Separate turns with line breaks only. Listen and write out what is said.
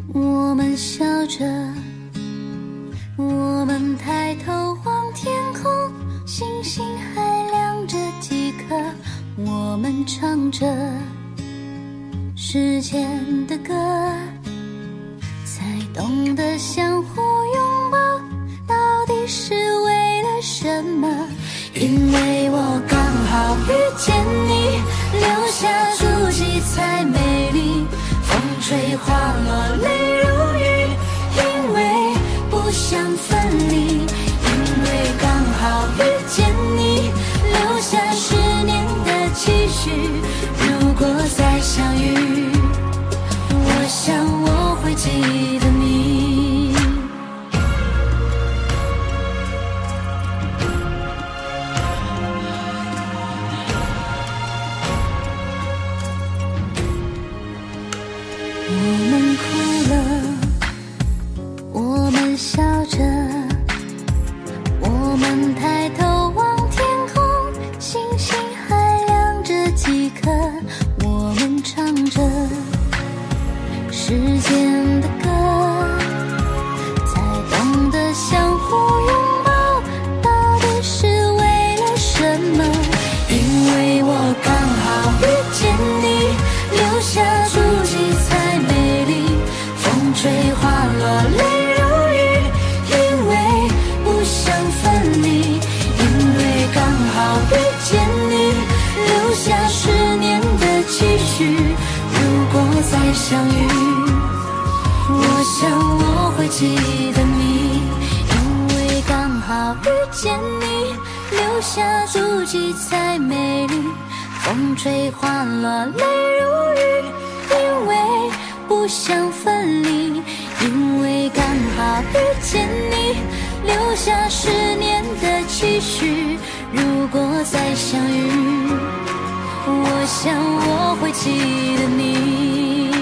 我们笑着，我们抬头望天空，星星还亮着几颗，我们唱着时间的歌，才懂得相互拥抱到底是为了什么。因为我刚好遇见你，留下足迹才美丽，风吹花落泪如雨，因为不想分离。因为刚好遇见你，留下10年的期许，如果再相遇，我想我会记得你。我们哭了，我们笑着，我们抬头望天空，星星还亮着几颗，我们唱着时间的歌，才懂得相互拥抱到底是为了什么。因为我刚好遇见你，留下足迹才美丽，风吹花落泪如雨，因为不想分离。因为刚好遇见你，留下10年的期许，如果再相遇，我想我会记得你。因为刚好遇见你，留下足迹才美丽，风吹花落泪如雨，因为不想分离。因为刚好遇见你，留下10年的期许，如果再相遇，我想我会记得你。